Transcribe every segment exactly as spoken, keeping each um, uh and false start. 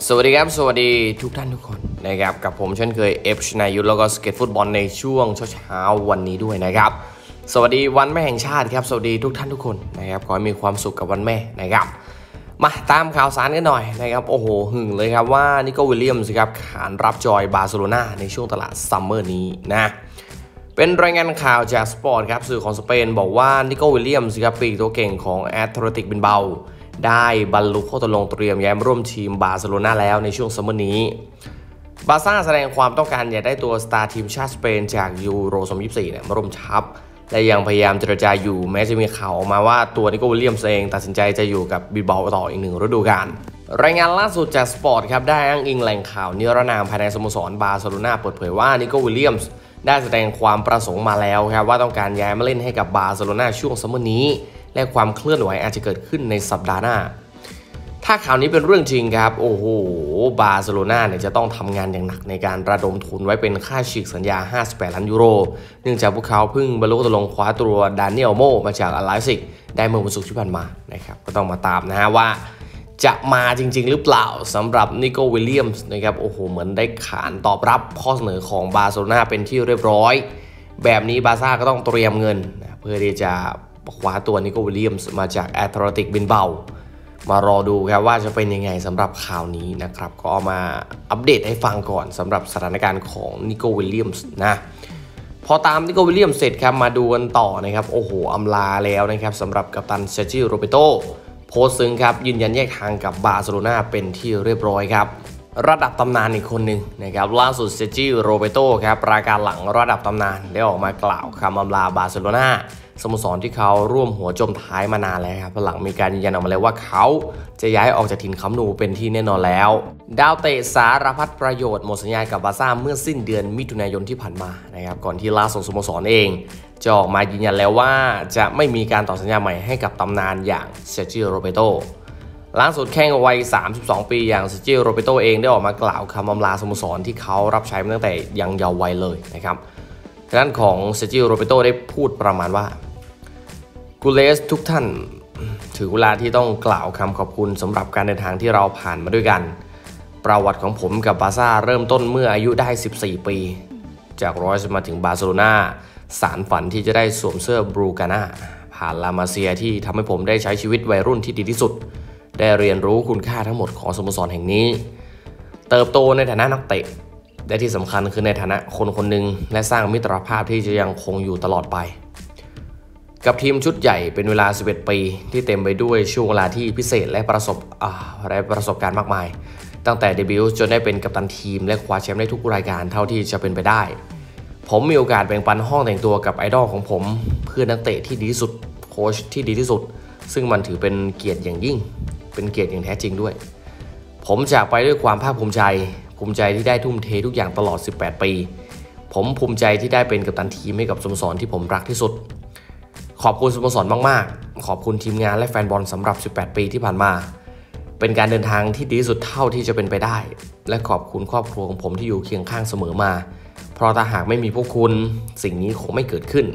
สวัสดีครับสวัสดีทุกท่านทุกคนนะครับกับผมเช่นเคยเอฟชนายุทธแล้วก็สเก็ตฟุตบอลในช่วงเช้าๆวันนี้ด้วยนะครับสวัสดีวันแม่แห่งชาติครับสวัสดีทุกท่านทุกคนนะครับขอให้มีความสุขกับวันแม่นะครับมาตามข่าวสารกันหน่อยนะครับโอ้โหหึงเลยครับว่านิโคลวิลเลียมส์ครับขานรับจอยบาร์เซโลนาในช่วงตลาดซัมเมอร์นี้นะเป็นรายงานข่าวจากสปอร์ตครับสื่อของสเปนบอกว่านิโคลวิลเลียมส์ครับปีกตัวเก่งของแอตเลติกบิลเบาได้บรรลุข้อตกลงเตรียมย้ายมาร่วมทีมบาร์เซโลนาแล้วในช่วงซัมเมอร์นี้บาร์ซ่าแสดงความต้องการอยากได้ตัวสตาร์ทีมชาติสเปนจากยูโรสองพันยี่สิบสี่เนี่ยมาร่วมทัพและยังพยายามเจรจาอยู่แม้จะมีข่าวออกมาว่าตัวนิโคลวิลเลียมส์เองตัดสินใจจะอยู่กับบิลเบาต่ออีกหนึ่งฤดูกาลรายงานล่าสุดจากสปอร์ตครับได้อ้างอิงแหล่งข่าวนิรนามภายในสโมสรบาร์เซโลนาเปิดเผยว่านิโคลวิลเลียมส์ได้แสดงความประสงค์มาแล้วครับว่าต้องการย้ายมาเล่นให้กับบาร์เซโลนาช่วงซัมเมอร์นี้และความเคลื่อนไหวอาจจะเกิดขึ้นในสัปดาห์หน้าถ้าข่าวนี้เป็นเรื่องจริงครับโอ้โหบาร์เซโลนาเนี่ยจะต้องทำงานอย่างหนักในการระดมทุนไว้เป็นค่าฉีกสัญญาห้าสิบแปดล้านยูโรเนื่องจากพวกเขาเพิ่งบรรลุตกลงคว้าตัวดานิเอลโมมาจากอัลไลซิกได้เมื่อวันศุกร์ที่ผ่านมานะครับก็ต้องมาตามนะฮะว่าจะมาจริงๆหรือเปล่าสำหรับนิโคลวิลเลียมส์นะครับโอ้โหเหมือนได้ขานตอบรับข้อเสนอของบาร์เซโลนาเป็นที่เรียบร้อยแบบนี้บาร์ซ่าก็ต้องเตรียมเงินนะเพื่อที่จะคว้าตัวนิโคลวิลเลียมส์มาจากแอตเลติกบิลเบามารอดูครับว่าจะเป็นยังไงสำหรับข่าวนี้นะครับก็เอามาอัปเดตให้ฟังก่อนสำหรับสถานการณ์ของนิโคลวิลเลียมส์นะพอตามนิโคลวิลเลียมส์เสร็จครับมาดูกันต่อนะครับโอ้โหอำลาแล้วนะครับสำหรับกัปตันเซอร์จิโรเบโตโพสต์ซึ้งครับยืนยันแยกทางกับบาร์เซโลนาเป็นที่เรียบร้อยครับระดับตำนานอีกคนหนึ่งนะครับล่าสุดเซอร์จิโรเบโตครับประกาศหลังระดับตำนานได้ออกมากล่าวคำอำลาบาร์เซโลนาสโมสรที่เขาร่วมหัวจมท้ายมานานแล้วครับหลังมีการยืนยันออกมาแล้วว่าเขาจะย้ายออกจากถิ่นคัมป์นูเป็นที่แน่นอนแล้วดาวเตะสารพัดประโยชน์หมดสัญญากับบาร์ซ่าเมื่อสิ้นเดือนมิถุนายนที่ผ่านมานะครับก่อนที่ล่าสุดสโมสรเองจะออกมายืนยันแล้วว่าจะไม่มีการต่อสัญญาใหม่ให้กับตำนานอย่างเซอร์จิโรเบโตล่าสุดแข้งวัยสามสิบสองปีอย่างเซอร์จิโรเบโตเองได้ออกมากล่าวคำอำลาสโมสรที่เขารับใช้มาตั้งแต่ยังเยาว์วัยเลยนะครับด้านของเซอร์จิโรเบโตได้พูดประมาณว่ากูเลสทุกท่านถึงเวลาที่ต้องกล่าวคำขอบคุณสำหรับการเดินทางที่เราผ่านมาด้วยกันประวัติของผมกับบาร์ซ่าเริ่มต้นเมื่ออายุได้สิบสี่ปีจากรอยส์มาถึงบาร์เซโลนาสารฝันที่จะได้สวมเสื้อบรูกาน่าผ่านลามาเซียที่ทำให้ผมได้ใช้ชีวิตวัยรุ่นที่ดีที่สุดได้เรียนรู้คุณค่าทั้งหมดของสโมสรแห่งนี้เติบโตในฐานะนักเตะและที่สำคัญคือในฐานะคนคนหนึ่งและสร้างมิตรภาพที่จะยังคงอยู่ตลอดไปกับทีมชุดใหญ่เป็นเวลาสิบเอ็ดปีที่เต็มไปด้วยช่วงเวลาที่พิเศษและประสบอ่าและประสบการณ์มากมายตั้งแต่เดบิวต์จนได้เป็นกัปตันทีมและคว้าแชมป์ได้ทุกรายการเท่าที่จะเป็นไปได้ผมมีโอกาสแบ่งปันห้องแต่งตัวกับไอดอลของผมเพื่อนักเตะที่ดีที่สุดโค้ชที่ดีที่สุดซึ่งมันถือเป็นเกียรติอย่างยิ่งเป็นเกียรติอย่างแท้จริงด้วยผมจากไปด้วยความภาคภูมิใจภูมิใจที่ได้ทุ่มเททุกอย่างตลอดสิบแปดปีผมภูมิใจที่ได้เป็นกัปตันทีมให้กับสโมสรที่ผมรักที่สุดขอบคุณสโมสรมากๆขอบคุณทีมงานและแฟนบอลสำหรับสิบแปดปีที่ผ่านมาเป็นการเดินทางที่ดีที่สุดเท่าที่จะเป็นไปได้และขอบคุณครอบครัวของผมที่อยู่เคียงข้างเสมอมาเพราะถ้าหากไม่มีพวกคุณสิ่งนี้คงไม่เกิดขึ้น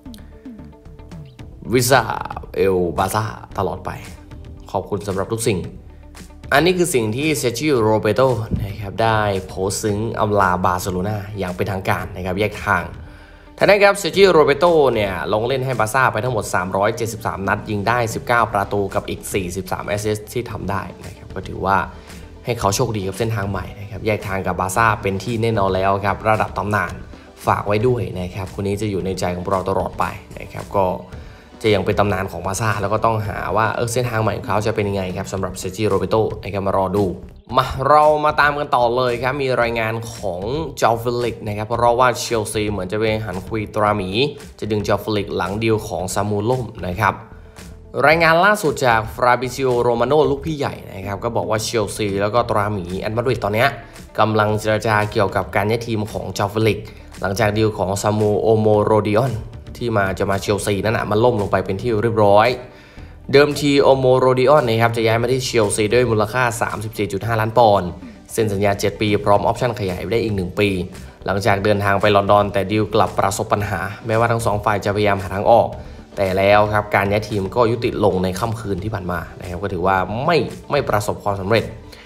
วิซาเอลบาซ่าตลอดไปขอบคุณสำหรับทุกสิ่งอันนี้คือสิ่งที่เซอร์จิโรเบโตนะครับได้โพสต์ซึ้งอำลาบาร์เซโลนาอย่างเป็นทางการนะครับแยกทางท่านนี้ครับเซอร์จิโรเบโตเนี่ยลงเล่นให้บาร์ซ่าไปทั้งหมดสามร้อยเจ็ดสิบสามนัดยิงได้สิบเก้าประตูกับอีกสี่สิบสามแอสซิสต์ที่ทำได้นะครับก็ถือว่าให้เขาโชคดีกับเส้นทางใหม่นะครับแยกทางกับบาร์ซ่าเป็นที่แน่นอนแล้วครับระดับตำนานฝากไว้ด้วยนะครับคนนี้จะอยู่ในใจของเราตลอดไปนะครับก็จะยังเป็นตำนานของบาร์ซ่าแล้วก็ต้องหาว่าเออเส้นทางใหม่ของเขาจะเป็นยังไงครับสำหรับเซอร์จิโรเบโตนะครับมารอดูมาเรามาตามกันต่อเลยครับมีรายงานของเจ้าฟิลิกนะครับเพราะว่าเชลซีเหมือนจะไปหันคุยตราหมีจะดึงเจ้าฟิลิกหลังดีลของซามูล่มนะครับรายงานล่าสุดจากฟราบิซิโอโรมาโนลูกพี่ใหญ่นะครับก็บอกว่าเชลซีแล้วก็ตราหมีแอตมาดริดตอนนี้กำลังเจรจาเกี่ยวกับการย้ายทีมของเจ้าฟิลิกหลังจากดีลของซามูโอโมโรดิออนที่มาจะมาเชลซีนั่นนะมันล่มลงไปเป็นที่เรียบร้อยเดิมทีโอโมโรดิออนนะครับจะย้ายมาที่เชลซีด้วยมูลค่า สามสิบสี่จุดห้า ล้านปอนด์เซ็นสัญญาเจ็ดปีพร้อมออปชั่นขยายไปได้อีกหนึ่งปีหลังจากเดินทางไปลอนดอนแต่ดีลกลับประสบปัญหาแม้ว่าทั้งสองฝ่ายจะพยายามหาทางออกแต่แล้วครับการย้ายทีมก็ยุติลงในค่ำคืนที่ผ่านมานะครับก็ถือว่าไม่ไม่ประสบความสำเร็จ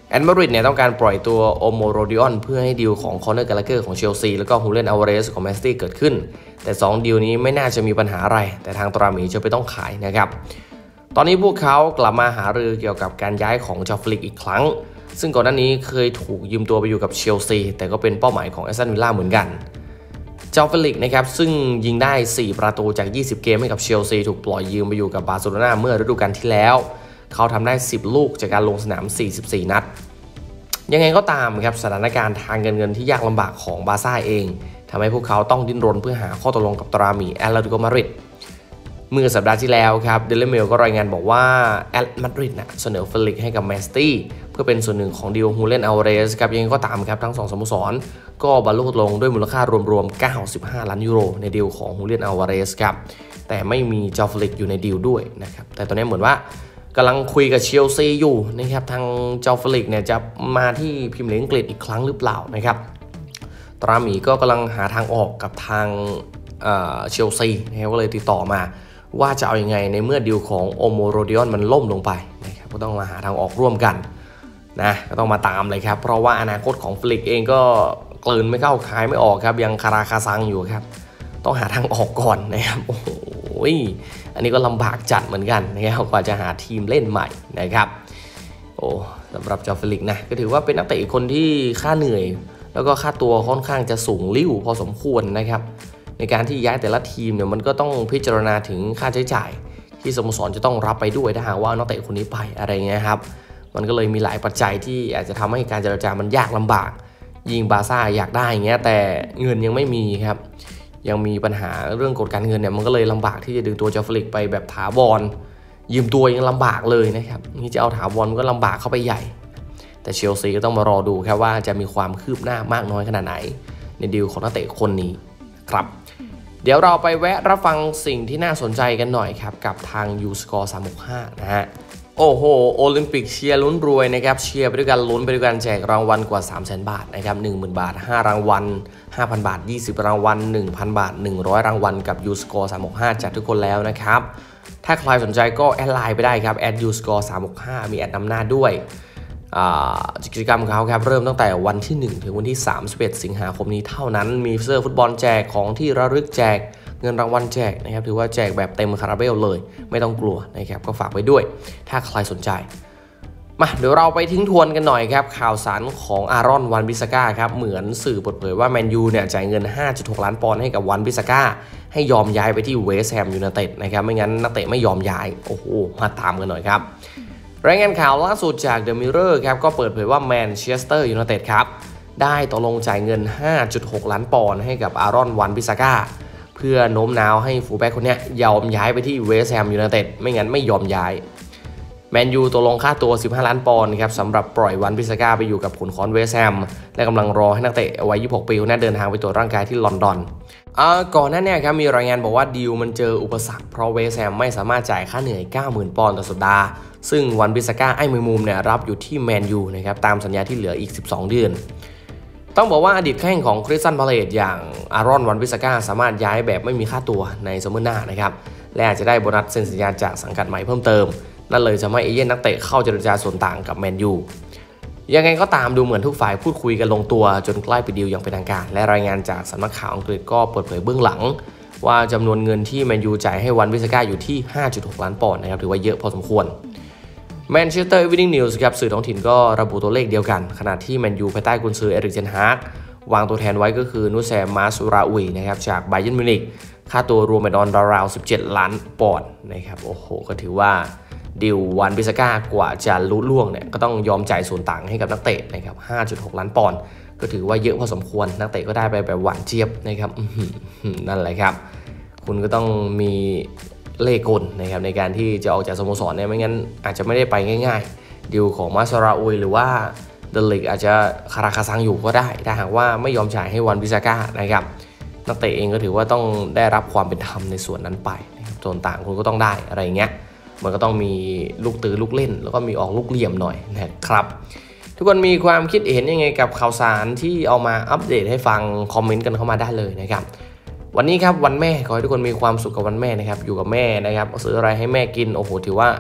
แอตมาดริดเนี่ยต้องการปล่อยตัวโอโมโรดิออนเพื่อให้ดีลของคอนเนอร์กาลาเกอร์ของเชลซีแล้วก็ฮูเลนอัลวาเรสของแมนซิตี้เกิดขึ้นแต่สองดีลนี้ไม่น่าจะมีปัญหาอะไรแต่ทางตราหมีจะไปต้องขายนะครับตอนนี้พวกเขากลับมาหารือเกี่ยวกับการย้ายของจอฟลิกอีกครั้งซึ่งก่อนหน้านี้เคยถูกยืมตัวไปอยู่กับเชลซีแต่ก็เป็นเป้าหมายของแอสตันวิลล่าเหมือนกันจอฟลิกนะครับซึ่งยิงได้สี่ประตูจากยี่สิบเกมให้กับเชลซีถูกปล่อยยืมไปอยู่กับบาร์เซโลนาเมื่อฤดูกาลที่แล้วเขาทำได้สิบลูกจากการลงสนามสี่สิบสี่นัดยังไงก็ตามครับสถานการณ์ทางเงินเงินที่ยากลำบากของบาร์ซ่าเองทำให้พวกเขาต้องดิ้นรนเพื่อหาข้อตกลงกับตราหมีแอตเลติโกมาดริดเมื่อสัปดาห์ที่แล้วครับเดลิเมลก็รายงานบอกว่าแอตมาดริดนะเสนอเฟลิกให้กับแมนซิตี้เพื่อเป็นส่วนหนึ่งของดีลฮูเลนอัลวาเรสครับยังไงก็ตามครับทั้งสองสโมสรก็บรรลุตกลงด้วยมูลค่ารวมๆเก้าสิบห้าล้านยูโรในดีลของฮูเลนอัลวาเรสครับแต่ไม่มีจอฟลิกอยู่ในดีลด้วยนะครับแต่ตอนนี้เหมือนว่ากำลังคุยกับเชลซีอยู่นะครับทางจอฟลิกเนี่ยจะมาที่พรีเมียร์ลีกอังกฤษอีกครั้งหรือเปล่านะครับตราหมีก็กำลังหาทางออกกับทางเชลซีนะครับก็เลยติดต่อมาว่าจะเอาอยัางไงในเมื่อดีลของโอโมโรดิออนมันล่มลงไปนะครับก็ต้องมาหาทางออกร่วมกันนะก็ต้องมาตามเลยครับเพราะว่าอนาคตของฟลิกเองก็กลืนไม่เข้าคายไม่ออกครับยังคาราคาซังอยู่ครับต้องหาทางออกก่อนนะครับโอ้โหอันนี้ก็ลำบากจัดเหมือนกันนะครับกว่าจะหาทีมเล่นใหม่นะครับโอ้สำหรับจอฟลิกนะก็ถือว่าเป็นนักเตะอีกคนที่ค่าเหนื่อยแล้วก็ค่าตัวค่อนข้างจะสูงลิ่วพอสมควรนะครับในการที่ย้ายแต่ละทีมเนี่ยมันก็ต้องพิจารณาถึงค่าใช้จ่ายที่สโมสรจะต้องรับไปด้วยถ้าหากว่านักเตะคนนี้ไปอะไรเงี้ยครับมันก็เลยมีหลายปัจจัยที่อาจจะทำให้การเจรจามันยากลำบากยิงบาร์ซ่าอยากได้อย่างเงี้ยแต่เงินยังไม่มีครับยังมีปัญหาเรื่องกฎการเงินเนี่ยมันก็เลยลำบากที่จะดึงตัวจอฟลิกไปแบบถาวรยืมตัวยังลำบากเลยนะครับนี่จะเอาถาวรก็ลำบากเข้าไปใหญ่แต่เชลซีก็ต้องมารอดูครับว่าจะมีความคืบหน้ามากน้อยขนาดไหนในดีลของนักเตะคนนี้ครับเดี๋ยวเราไปแวะรับฟังสิ่งที่น่าสนใจกันหน่อยครับกับทาง ยู สกอร์ สามหกห้านะฮะโอ้โหโอลิมปิกเชียร์ลุ้นรวยนะครับเชียร์ไปด้วยกันลุ้นไปด้วยกันแจกรางวัลกว่า สามแสน บาทนะครับ หนึ่งหมื่น บาทห้ารางวัล ห้าพัน บาทยี่สิบรางวัล หนึ่งพัน บาทหนึ่งร้อยรางวัลกับ ยู สกอร์ สามหกห้าจัดทุกคนแล้วนะครับถ้าใครสนใจก็แอดไลน์ไปได้ครับแอด ยู สกอร์ สามหกห้ามีแอดนำหน้าด้วยกิจกรรมของเขาครับเริ่มตั้งแต่วันที่หนึ่งถึงวันที่สามสิบเอ็ดสิงหาคมนี้เท่านั้นมีเสื้อฟุตบอลแจกของที่ระลึกแจกเงินรางวัลแจกนะครับถือว่าแจกแบบเต็มคาราเบลเลยไม่ต้องกลัวนะครับก็ฝากไว้ด้วยถ้าใครสนใจมาเดี๋ยวเราไปทิ้งทวนกันหน่อยครับข่าวสารของอารอนวันบิสก้าครับเหมือนสื่อเปิดเผยว่าแมนยูเนี่ยจ่ายเงิน ห้าจุดหก ล้านปอนด์ให้กับวันบิสก้าให้ยอมย้ายไปที่เวสต์แฮมยูไนเต็ดนะครับไม่งั้นนักเตะไม่ยอมย้ายโอ้โหมาตามกันหน่อยครับรายงานข่าวล่าสุดจากเดอะมิเรอร์ครับก็เปิดเผยว่าแมนเชสเตอร์ยูไนเต็ดครับได้ตกลงจ่ายเงิน ห้าจุดหก ล้านปอนด์ให้กับอารอนวันบิสก้าเพื่อโน้มน้าวให้ฟูลแบ็กคนนี้ยอมย้ายไปที่เวสต์แฮมยูไนเต็ดไม่งั้นไม่ยอมย้ายแมนยูตกลงค่าตัวสิบห้าล้านปอนด์ครับสำหรับปล่อยวันบิสก้าไปอยู่กับขุนค้อนเวสต์แฮมและกำลังรอให้นักเตะวัยยี่สิบหกปีคนนี้เดินทางไปตรวจร่างกายที่ลอนดอนก่อนหน้านี้ครับมีรายงานบอกว่าดีลมันเจออุปสรรคเพราะเวสต์แฮมไม่สามารถจ่ายค่าเหนื่อย เก้าหมื่น ปอนด์ต่อสัปดาห์ซึ่งวันบิสก้าไอ้มือมุมเนี่ยรับอยู่ที่แมนยูนะครับตามสัญญาที่เหลืออีกสิบสองเดือนต้องบอกว่าอดีตแข้งของคริสตันพาเลตอย่างอารอนวันบิสก้าสามารถย้ายแบบไม่มีค่าตัวในซัมเมอร์หน้านะครับและอาจจะได้โบนัสเซ็นสัญญาจากสังกัดใหม่เพิ่มเติมนั่นเลยทำให้เอเย่นนักเตะเข้าเจรจาส่วนต่างกับแมนยูยังไงก็ตามดูเหมือนทุกฝ่ายพูดคุยกันลงตัวจนใกล้ปิดดีลอย่างเป็นทางการและรายงานจากสำนักข่าวอังกฤษก็เปิดเผยเบื้องหลังว่าจำนวนเงินที่แมนยูจ่ายให้วันบิสก้าอยู่ที่ ห้าจุดหก ล้านปอนด์นะครับถือว่าเยอะพอสมควรแมนเชสเตอร์อีวินิ่งนิวส์ครับสื่อท้องถิ่นก็ระบุตัวเลขเดียวกันขณะที่แมนยูภายใต้กุนซือเอริกเทนฮากวางตัวแทนไว้ก็คือนุแซมมาซูราอุยนะครับจากไบเยิร์นมิวนิกค่าตัวรวมไปดอนราวสิบเจ็ดล้านปอนด์นะครับโอ้โหก็ถือว่าดิววันบิสก้ากว่าจะลุ้ล่วงเนี่ยก็ต้องยอมจ่ายส่วนต่างให้กับนักเตะนะครับ ห้าจุดหก ล้านปอนด์ก็ถือว่าเยอะพอสมควรนักเตะก็ได้ไปแบบหวานเจี๊ยบนะครับนั่นแหละครับคุณก็ต้องมีเล่ห์กลนะครับในการที่จะออกจากสโมสรเนี่ยไม่งั้นอาจจะไม่ได้ไปง่ายๆดิวของมาซาราอุยหรือว่าเดลิกอาจจะคาราคาซังอยู่ก็ได้ถ้าหากว่าไม่ยอมจ่ายให้วันบิสก้านะครับนักเตะเองก็ถือว่าต้องได้รับความเป็นธรรมในส่วนนั้นไปนะครับส่วนต่างคุณก็ต้องได้อะไรเงี้ยมันก็ต้องมีลูกตื้อลูกเล่นแล้วก็มีออกลูกเหลี่ยมหน่อยนะครับทุกคนมีความคิดเห็นยังไงกับข่าวสารที่เอามาอัปเดตให้ฟังคอมเมนต์กันเข้ามาได้เลยนะครับวันนี้ครับวันแม่ขอให้ทุกคนมีความสุขกับวันแม่นะครับอยู่กับแม่นะครับซื้ออะไรให้แม่กินโอ้โหถือว่า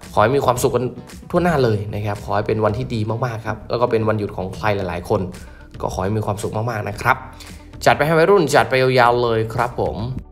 ขอให้มีความสุขกันทั่วหน้าเลยนะครับขอให้เป็นวันที่ดีมากๆครับแล้วก็เป็นวันหยุดของใครหลายๆคนก็ขอให้มีความสุขมากๆนะครับจัดไปให้วัยรุ่นจัดไปยาวๆเลยครับผม